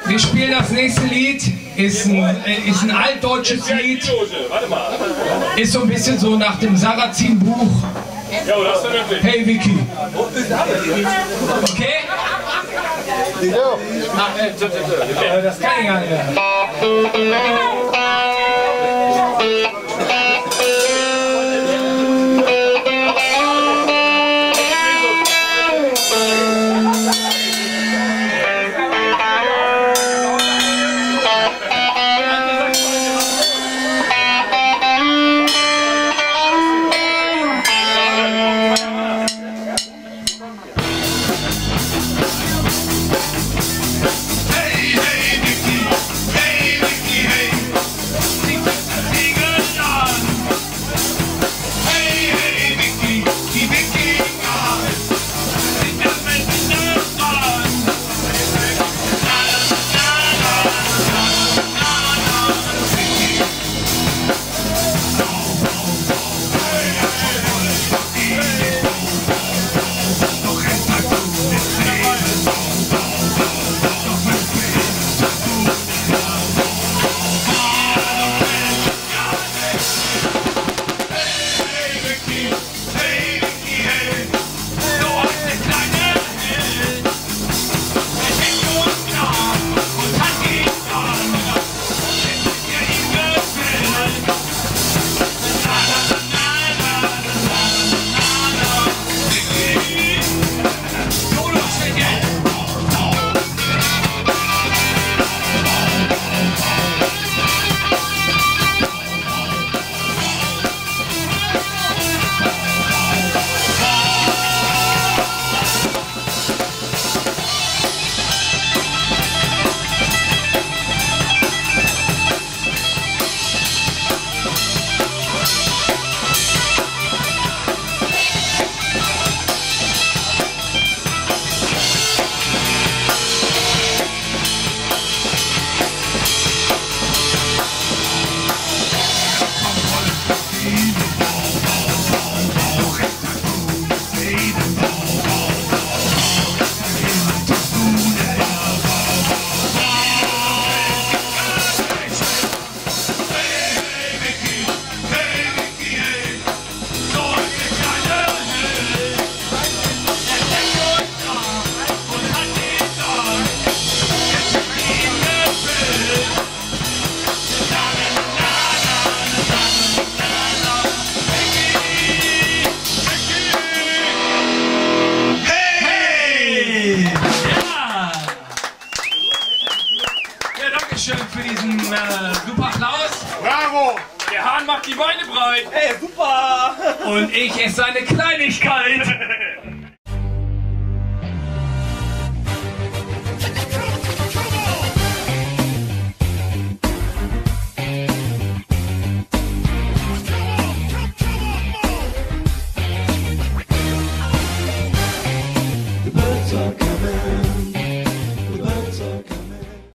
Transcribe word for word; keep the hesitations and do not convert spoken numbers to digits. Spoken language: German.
Wir spielen das nächste Lied, ist ein, ist ein altdeutsches Lied, ist so ein bisschen so nach dem Sarrazin-Buch. Hey Wickie. Okay? Das kann ich gar nicht mehr. Für diesen äh, super Applaus. Bravo! Der Hahn macht die Beine breit. Hey, super! Und ich esse eine Kleinigkeit.